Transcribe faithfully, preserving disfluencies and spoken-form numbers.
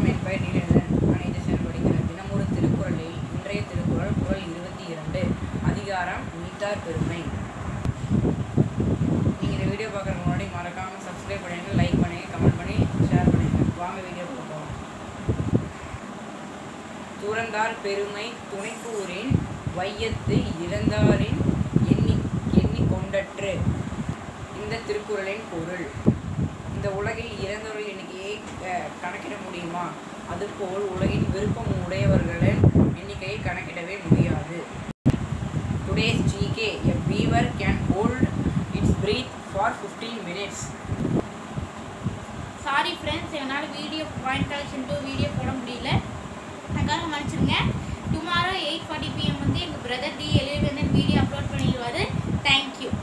வணக்கம், என் பெயர் நீலன். அனைத்து செயல்படுகிற தினமொரு திருக்குறளில் இன்றைய திருக்குறள் குறள் இருபத்தி இரண்டு, அதிகாரம் நீத்தார் பெருமை. நீங்கள் இந்த வீடியோ பார்க்குறதுக்கு முன்னாடி மறக்காமல் சப்ஸ்கிரைப் பண்ணுங்கள், லைக் பண்ணுங்கள், கமெண்ட் பண்ணி ஷேர் பண்ணுங்கள். வாங்க வீடியோ பார்ப்போம். துறந்தார் பெருமை துணைக்கூறின் வையத்து இழந்தாரின் எண்ணி எண்ணி கொண்டற்று. இந்த திருக்குறளின் பொருள்: இந்த உலகில் இறந்தவர்கள் எண்ணிக்கையை கணக்கிட முடியுமா? அதுபோல் உலகின் விருப்பம் உடையவர்களின் எண்ணிக்கையை கணக்கிடவே முடியாது. Today's G K: A beaver can hold its breath for fifteen minutes. Sorry friends, என்னால் video point collection to video போட முடியல, அதுக்காக மன்னிச்சிருங்க. டுமாரோ எயிட் ஃபார்ட்டி பிஎம் வந்து எங்கள் பிரதர் டி எழுதி வந்து வீடியோ அப்லோட் பண்ணிடுவார். தேங்க்யூ.